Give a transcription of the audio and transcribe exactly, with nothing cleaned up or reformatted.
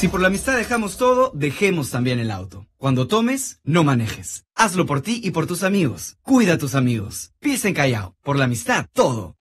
Si por la amistad dejamos todo, dejemos también el auto. Cuando tomes, no manejes. Hazlo por ti y por tus amigos. Cuida a tus amigos. Pilsen Callao. Por la amistad, todo.